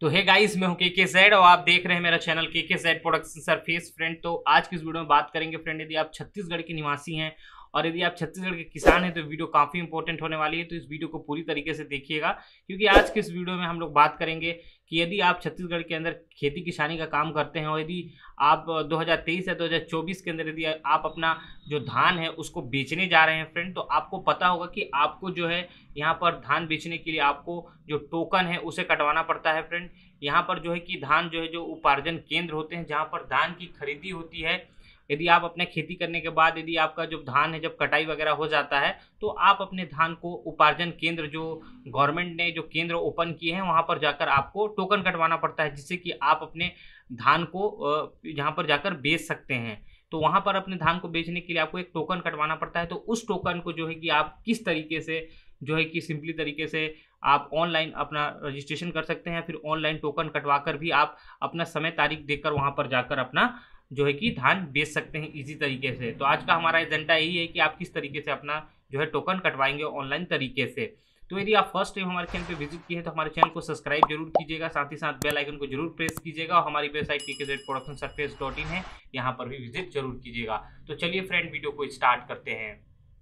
तो hey guys, मैं हूं के जेड और आप देख रहे हैं मेरा चैनल के जेड प्रोडक्शन सरफेस। फ्रेंड, तो आज की इस वीडियो में बात करेंगे फ्रेंड, यदि आप छत्तीसगढ़ के निवासी हैं और यदि आप छत्तीसगढ़ के किसान हैं तो वीडियो काफ़ी इंपॉर्टेंट होने वाली है। तो इस वीडियो को पूरी तरीके से देखिएगा, क्योंकि आज के इस वीडियो में हम लोग बात करेंगे कि यदि आप छत्तीसगढ़ के अंदर खेती किसानी का काम करते हैं और यदि आप 2023 या 2024 के अंदर यदि आप अपना जो धान है उसको बेचने जा रहे हैं फ्रेंड, तो आपको पता होगा कि आपको जो है यहाँ पर धान बेचने के लिए आपको जो टोकन है उसे कटवाना पड़ता है फ्रेंड। यहाँ पर जो है कि धान जो है जो उपार्जन केंद्र होते हैं जहाँ पर धान की खरीदी होती है, यदि आप अपने खेती करने के बाद यदि आपका जो धान है जब कटाई वगैरह हो जाता है तो आप अपने धान को उपार्जन केंद्र जो गवर्नमेंट ने जो केंद्र ओपन किए हैं वहाँ पर जाकर आपको टोकन कटवाना पड़ता है, जिससे कि आप अपने धान को यहाँ पर जाकर बेच सकते हैं। तो वहाँ पर अपने धान को बेचने के लिए आपको एक टोकन कटवाना पड़ता है। तो उस टोकन को जो है कि आप किस तरीके से जो है कि सिंपली तरीके से आप ऑनलाइन अपना रजिस्ट्रेशन कर सकते हैं, फिर ऑनलाइन टोकन कटवा कर भी आप अपना समय तारीख देखकर वहाँ पर जाकर अपना जो है कि धान बेच सकते हैं इजी तरीके से। तो आज का हमारा एजेंडा यही है कि आप किस तरीके से अपना जो है टोकन कटवाएंगे ऑनलाइन तरीके से। तो यदि आप फर्स्ट टाइम हमारे चैनल पे विजिट किए हैं तो हमारे चैनल को सब्सक्राइब जरूर कीजिएगा, साथ ही साथ बेल आइकन को जरूर प्रेस कीजिएगा और हमारी वेबसाइट kzproductionsurface.in है, यहाँ पर भी विजिट जरूर कीजिएगा। तो चलिए फ्रेंड, वीडियो को स्टार्ट करते हैं।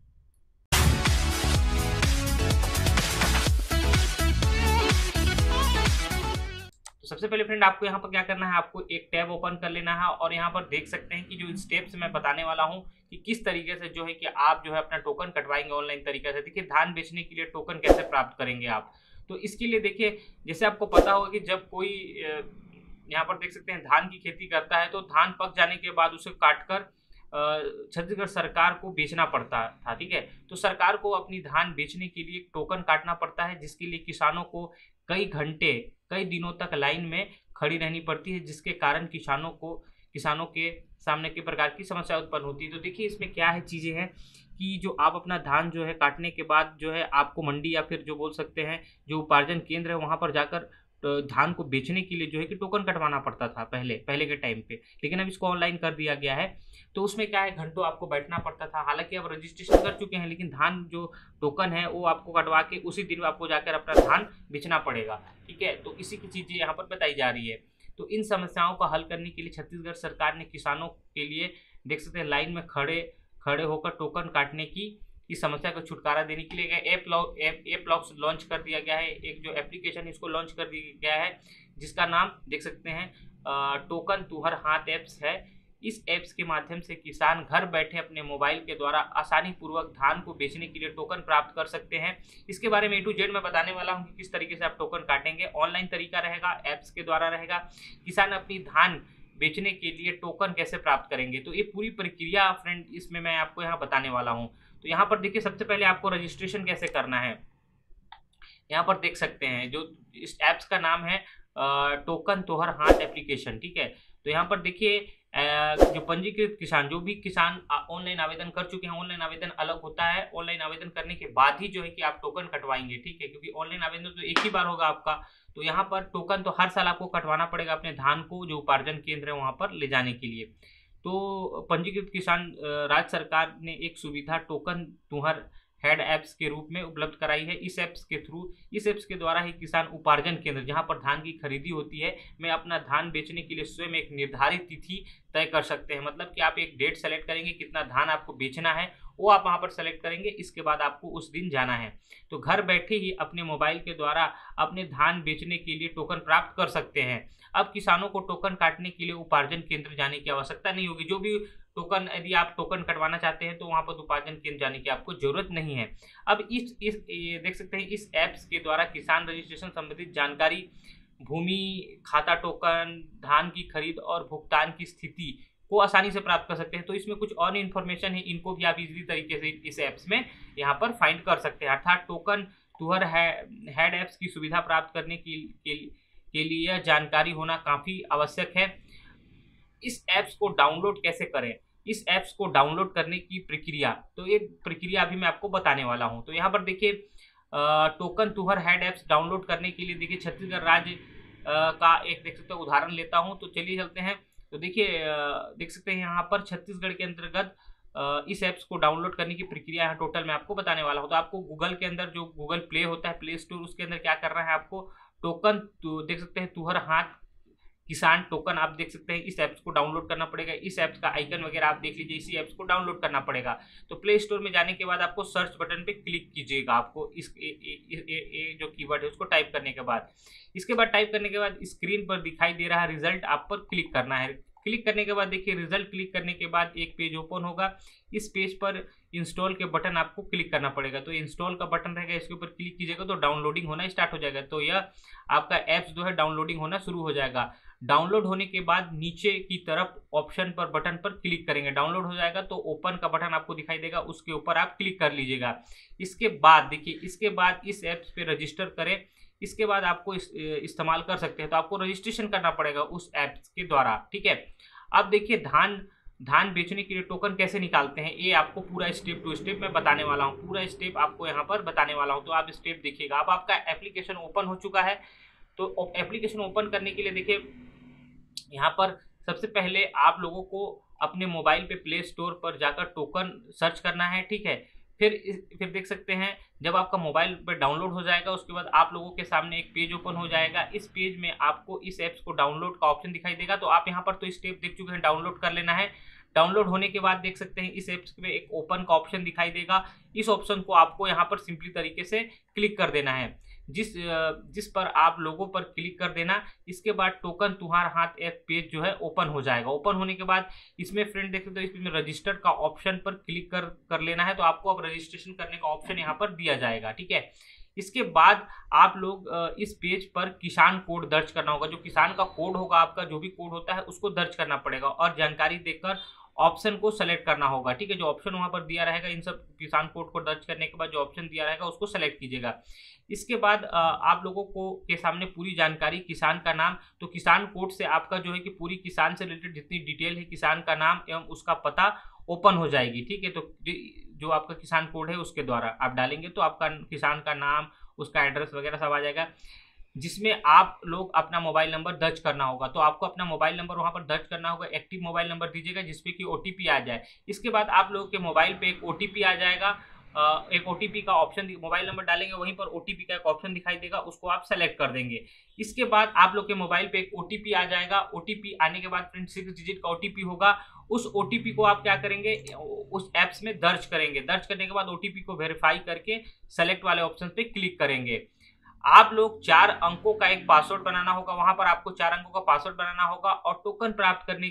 सबसे पहले फ्रेंड आपको यहाँ पर क्या करना है, आपको एक टैब ओपन कर लेना है और यहाँ पर देख सकते हैं कि जो स्टेप्स मैं बताने वाला हूँ कि किस तरीके से जो है कि आप जो है अपना टोकन कटवाएंगे ऑनलाइन तरीके से। देखिए, धान बेचने के लिए टोकन कैसे प्राप्त करेंगे आप, तो इसके लिए देखिए जैसे आपको पता होगा कि जब कोई यहाँ पर देख सकते हैं धान की खेती करता है तो धान पक जाने के बाद उसे काटकर छत्तीसगढ़ सरकार को बेचना पड़ता था। ठीक है, तो सरकार को अपनी धान बेचने के लिए टोकन काटना पड़ता है, जिसके लिए किसानों को कई घंटे कई दिनों तक लाइन में खड़ी रहनी पड़ती है, जिसके कारण किसानों के सामने कई प्रकार की समस्या उत्पन्न होती है। तो देखिए इसमें क्या है चीज़ें हैं कि जो आप अपना धान जो है काटने के बाद जो है आपको मंडी या फिर जो बोल सकते हैं जो उपार्जन केंद्र है वहाँ पर जाकर धान को बेचने के लिए जो है कि टोकन कटवाना पड़ता था पहले के टाइम पे, लेकिन अब इसको ऑनलाइन कर दिया गया है। तो उसमें क्या है, घंटों आपको बैठना पड़ता था। हालांकि अब रजिस्ट्रेशन कर चुके हैं, लेकिन धान जो टोकन है वो आपको कटवा के उसी दिन आपको जाकर अपना धान बेचना पड़ेगा। ठीक है, तो इसी की चीज़ें यहाँ पर बताई जा रही है। तो इन समस्याओं का हल करने के लिए छत्तीसगढ़ सरकार ने किसानों के लिए देख सकते हैं लाइन में खड़े होकर टोकन काटने की इस समस्या को छुटकारा देने के लिए ऐप लॉन्च कर दिया गया है। एक जो एप्लीकेशन इसको लॉन्च कर दिया गया है जिसका नाम देख सकते हैं टोकन तुहर हाथ ऐप्स है। इस ऐप्स के माध्यम से किसान घर बैठे अपने मोबाइल के द्वारा आसानी पूर्वक धान को बेचने के लिए टोकन प्राप्त कर सकते हैं। इसके बारे में A to Z मैं बताने वाला हूं कि किस तरीके से आप टोकन काटेंगे। ऑनलाइन तरीका रहेगा, ऐप्स के द्वारा रहेगा। किसान अपनी धान बेचने के लिए टोकन कैसे प्राप्त करेंगे, तो ये पूरी प्रक्रिया फ्रेंड इसमें मैं आपको यहाँ बताने वाला हूँ। तो यहाँ पर देखिए सबसे पहले आपको रजिस्ट्रेशन कैसे करना है, यहाँ पर देख सकते हैं जो इस ऐप्स का नाम है टोकन तोहर हाथ एप्लीकेशन। ठीक है, तो यहाँ पर देखिए जो पंजीकृत किसान जो भी किसान ऑनलाइन आवेदन कर चुके हैं, ऑनलाइन आवेदन अलग होता है। ऑनलाइन आवेदन करने के बाद ही जो है कि आप टोकन कटवाएंगे। ठीक है, क्योंकि ऑनलाइन आवेदन तो एक ही बार होगा आपका, तो यहाँ पर टोकन तो हर साल आपको कटवाना पड़ेगा अपने धान को जो उपार्जन केंद्र है वहाँ पर ले जाने के लिए। तो पंजीकृत किसान राज्य सरकार ने एक सुविधा टोकन तुहर हेड ऐप्स के रूप में उपलब्ध कराई है। इस ऐप्स के द्वारा ही किसान उपार्जन केंद्र जहां पर धान की खरीदी होती है में अपना धान बेचने के लिए स्वयं एक निर्धारित तिथि तय कर सकते हैं। मतलब कि आप एक डेट सेलेक्ट करेंगे, कितना धान आपको बेचना है वो आप वहां पर सेलेक्ट करेंगे, इसके बाद आपको उस दिन जाना है। तो घर बैठे ही अपने मोबाइल के द्वारा अपने धान बेचने के लिए टोकन प्राप्त कर सकते हैं। अब किसानों को टोकन काटने के लिए उपार्जन केंद्र जाने की आवश्यकता नहीं होगी। जो भी टोकन यदि आप टोकन कटवाना चाहते हैं तो वहां पर उपार्जन केंद्र जाने की आपको जरूरत नहीं है। अब इस देख सकते हैं इस ऐप्स के द्वारा किसान रजिस्ट्रेशन संबंधित जानकारी, भूमि खाता टोकन, धान की खरीद और भुगतान की स्थिति को आसानी से प्राप्त कर सकते हैं। तो इसमें कुछ और इन्फॉर्मेशन है, इनको भी आप इजीली तरीके से इस ऐप्स में यहाँ पर फाइंड कर सकते हैं। अर्थात टोकन तुहर हेड ऐप्स की सुविधा प्राप्त करने के लिए यह जानकारी होना काफ़ी आवश्यक है। इस ऐप्स को डाउनलोड कैसे करें, इस ऐप्स को डाउनलोड करने की प्रक्रिया, तो ये प्रक्रिया अभी मैं आपको बताने वाला हूँ। तो यहाँ पर देखिए टोकन तुहर हेड ऐप्स डाउनलोड करने के लिए देखिए छत्तीसगढ़ राज्य का एक देख सकते हैं उदाहरण लेता हूँ। तो चलिए चलते हैं। तो देखिए देख सकते हैं यहाँ पर छत्तीसगढ़ के अंतर्गत इस ऐप्स को डाउनलोड करने की प्रक्रिया यहाँ टोटल मैं आपको बताने वाला हूँ। तो आपको गूगल के अंदर जो गूगल प्ले होता है, प्ले स्टोर, उसके अंदर क्या करना है, आपको टोकन तो देख सकते हैं, तुहर हाथ किसान टोकन आप देख सकते हैं। इस ऐप्स को डाउनलोड करना पड़ेगा, इस ऐप्स का आइकन वगैरह आप देख लीजिए, इसी ऐप्स को डाउनलोड करना पड़ेगा। तो प्ले स्टोर में जाने के बाद आपको सर्च बटन पे क्लिक कीजिएगा, आपको इस जो कीवर्ड है उसको टाइप करने के बाद, इसके बाद टाइप करने के बाद स्क्रीन पर दिखाई दे रहा रिजल्ट आप पर क्लिक करना है। क्लिक करने के बाद देखिए रिजल्ट क्लिक करने के बाद एक पेज ओपन होगा। इस पेज पर इंस्टॉल के बटन आपको क्लिक करना पड़ेगा। तो इंस्टॉल का बटन रहेगा, इसके ऊपर क्लिक कीजिएगा तो डाउनलोडिंग होना स्टार्ट हो जाएगा। तो यह आपका ऐप्स जो है डाउनलोडिंग होना शुरू हो जाएगा। डाउनलोड होने के बाद नीचे की तरफ ऑप्शन पर बटन पर क्लिक करेंगे, डाउनलोड हो जाएगा तो ओपन का बटन आपको दिखाई देगा, उसके ऊपर आप क्लिक कर लीजिएगा। इसके बाद देखिए, इसके बाद इस ऐप्स पे रजिस्टर करें, इसके बाद आपको इस्तेमाल कर सकते हैं। तो आपको रजिस्ट्रेशन करना पड़ेगा उस ऐप्स के द्वारा, ठीक है। अब देखिए धान बेचने के लिए टोकन कैसे निकालते हैं, ये आपको पूरा स्टेप टू स्टेप मैं बताने वाला हूँ, पूरा स्टेप आपको यहाँ पर बताने वाला हूँ। तो आप स्टेप देखिएगा। अब आपका एप्लीकेशन ओपन हो चुका है। तो एप्लीकेशन ओपन करने के लिए देखिए यहाँ पर सबसे पहले आप लोगों को अपने मोबाइल पे प्ले स्टोर पर जाकर टोकन सर्च करना है, ठीक है। फिर देख सकते हैं जब आपका मोबाइल पर डाउनलोड हो जाएगा उसके बाद आप लोगों के सामने एक पेज ओपन हो जाएगा। इस पेज में आपको इस ऐप्स को डाउनलोड का ऑप्शन दिखाई देगा। तो आप यहाँ पर तो स्टेप देख चुके हैं, डाउनलोड कर लेना है। डाउनलोड होने के बाद देख सकते हैं इस ऐप्स में एक ओपन का ऑप्शन दिखाई देगा। इस ऑप्शन को आपको यहाँ पर सिंपली तरीके से क्लिक कर देना है, जिस पर आप लोगों पर क्लिक कर देना। इसके बाद टोकन तुम्हारा हाथ एक पेज जो है ओपन हो जाएगा। ओपन होने के बाद इसमें फ्रेंड देख सकते हो, इसमें रजिस्टर का ऑप्शन पर क्लिक कर लेना है। तो आपको अब रजिस्ट्रेशन करने का ऑप्शन यहाँ पर दिया जाएगा, ठीक है। इसके बाद आप लोग इस पेज पर किसान कोड दर्ज करना होगा। जो किसान का कोड होगा, आपका जो भी कोड होता है उसको दर्ज करना पड़ेगा और जानकारी देकर ऑप्शन को सेलेक्ट करना होगा, ठीक है। जो ऑप्शन वहां पर दिया रहेगा, इन सब किसान कोड को दर्ज करने के बाद जो ऑप्शन दिया रहेगा उसको सेलेक्ट कीजिएगा। इसके बाद आप लोगों को के सामने पूरी जानकारी, किसान का नाम, तो किसान कोड से आपका जो है कि पूरी किसान से रिलेटेड जितनी डिटेल है, किसान का नाम एवं उसका पता ओपन हो जाएगी, ठीक है। तो जो आपका किसान कोड है उसके द्वारा आप डालेंगे तो आपका किसान का नाम, उसका एड्रेस वगैरह सब आ जाएगा, जिसमें आप लोग अपना मोबाइल नंबर दर्ज करना होगा। तो आपको अपना मोबाइल नंबर वहां पर दर्ज करना होगा। एक्टिव मोबाइल नंबर दीजिएगा जिसपे कि ओटीपी आ जाए। इसके बाद आप लोगों के मोबाइल पे एक ओटीपी आ जाएगा। एक ओटीपी का ऑप्शन, मोबाइल नंबर डालेंगे वहीं पर ओटीपी का एक ऑप्शन दिखाई देगा, उसको आप सेलेक्ट कर देंगे। इसके बाद आप लोग के मोबाइल पे एक ओटीपी आ जाएगा। ओटीपी आने के बाद फ्रेंड 6 डिजिट का ओटीपी होगा। उस ओटीपी को आप क्या करेंगे, उस एप्स में दर्ज करेंगे। दर्ज करने के बाद ओटीपी को वेरीफाई करके सेलेक्ट वाले ऑप्शन पे क्लिक करेंगे। आप लोग 4 अंकों का एक पासवर्ड बनाना होगा, वहां पर आपको 4 अंकों का पासवर्ड बनाना होगा और टोकन प्राप्त करने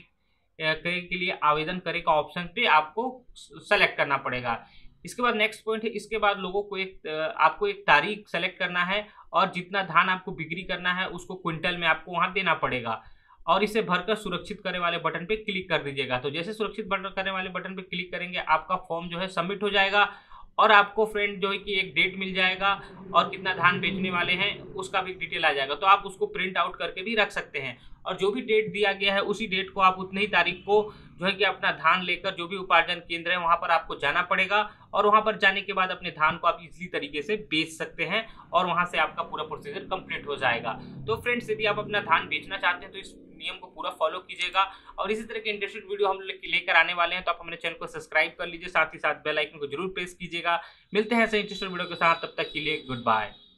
के लिए आवेदन करे का ऑप्शन पे आपको सेलेक्ट करना पड़ेगा। इसके बाद नेक्स्ट पॉइंट है, इसके बाद लोगों को आपको एक तारीख सेलेक्ट करना है और जितना धान आपको बिक्री करना है उसको क्विंटल में आपको वहां देना पड़ेगा और इसे भरकर सुरक्षित करने वाले बटन पे क्लिक कर दीजिएगा। तो जैसे सुरक्षित बटन करने वाले बटन पे क्लिक करेंगे आपका फॉर्म जो है सबमिट हो जाएगा और आपको फ्रेंड जो है कि एक डेट मिल जाएगा और कितना धान बेचने वाले हैं उसका भी डिटेल आ जाएगा। तो आप उसको प्रिंट आउट करके भी रख सकते हैं और जो भी डेट दिया गया है उसी डेट को आप उतनी ही तारीख को जो है कि अपना धान लेकर जो भी उपार्जन केंद्र है वहां पर आपको जाना पड़ेगा और वहां पर जाने के बाद अपने धान को आप इजीली तरीके से बेच सकते हैं और वहां से आपका पूरा प्रोसीजर कंप्लीट हो जाएगा। तो फ्रेंड्स, यदि आप अपना धान बेचना चाहते हैं तो इस नियम को पूरा फॉलो कीजिएगा और इसी तरह के इंटरेस्टिंग वीडियो हम लेकर आने वाले हैं। तो आप हमारे चैनल को सब्सक्राइब कर लीजिए, साथ ही साथ बेल आइकन को जरूर प्रेस कीजिएगा। मिलते हैं ऐसे इंटरेस्टिंग वीडियो के साथ, तब तक के लिए गुड बाय।